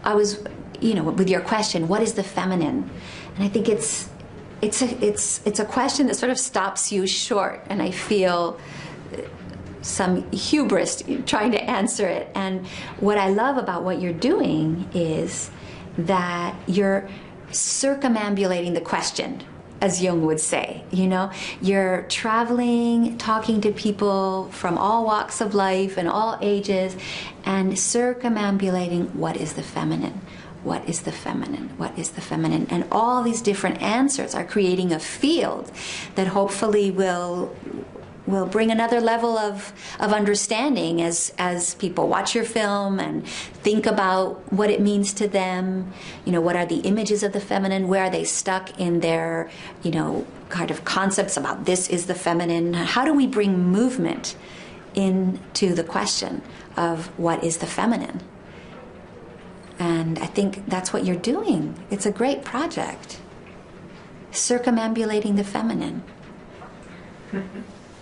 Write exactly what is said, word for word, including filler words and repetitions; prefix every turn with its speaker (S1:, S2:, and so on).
S1: I was, you know, with your question, what is the feminine? And I think it's it's a it's it's a question that sort of stops you short, and I feel some hubris trying to answer it. And what I love about what you're doing is that you're circumambulating the question, as Jung would say. You know, you're traveling, talking to people from all walks of life and all ages, and circumambulating what is the feminine. What is the feminine? What is the feminine? And all these different answers are creating a field that hopefully will will bring another level of, of understanding as, as people watch your film and think about what it means to them. You know, what are the images of the feminine? Where are they stuck in their, you know, kind of concepts about this is the feminine? How do we bring movement into the question of what is the feminine? And I think that's what you're doing. It's a great project. Circumambulating the feminine.